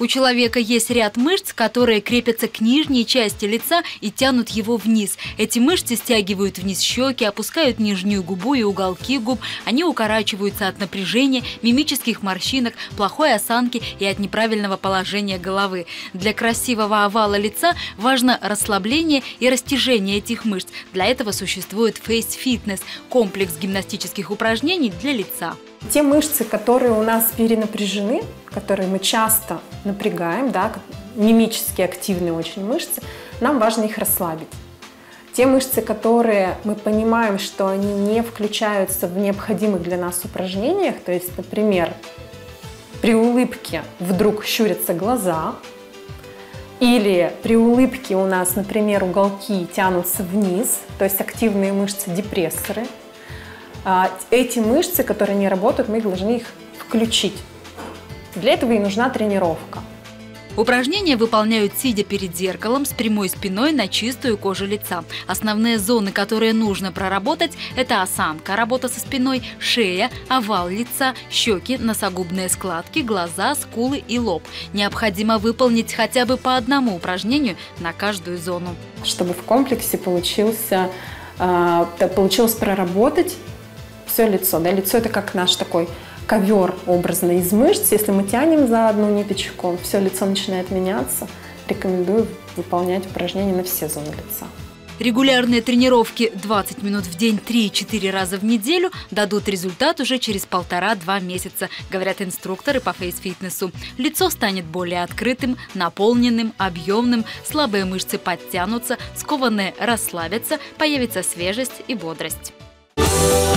человека есть ряд мышц, которые крепятся к нижней части лица и тянут его вниз. Эти мышцы стягивают вниз щеки, опускают нижнюю губу и уголки губ. Они укорачиваются от напряжения, мимических морщинок, плохой осанки и от неправильного положения головы. Для красивого овала лица важно расслабление и растяжение этих мышц. Для этого существует Face Fitness – комплекс гимнастических упражнений для лица. Те мышцы, которые у нас перенапряжены, которые мы часто напрягаем, да, мимически активные очень мышцы, нам важно их расслабить. Те мышцы, которые мы понимаем, что они не включаются в необходимых для нас упражнениях, то есть, например, при улыбке вдруг щурятся глаза, или при улыбке у нас, например, уголки тянутся вниз, то есть активные мышцы депрессоры. Эти мышцы, которые не работают, мы должны их включить. Для этого и нужна тренировка. Упражнения выполняют сидя перед зеркалом с прямой спиной на чистую кожу лица. Основные зоны, которые нужно проработать, это осанка, работа со спиной, шея, овал лица, щеки, носогубные складки, глаза, скулы и лоб. Необходимо выполнить хотя бы по одному упражнению на каждую зону. Чтобы в комплексе получилось проработать все лицо. Да? Лицо – это как наш такой ковер образно из мышц. Если мы тянем за одну ниточку, все лицо начинает меняться. Рекомендую выполнять упражнения на все зоны лица. Регулярные тренировки 20 минут в день 3-4 раза в неделю дадут результат уже через 1,5-2 месяца, говорят инструкторы по фейс-фитнесу. Лицо станет более открытым, наполненным, объемным, слабые мышцы подтянутся, скованные расслабятся, появится свежесть и бодрость.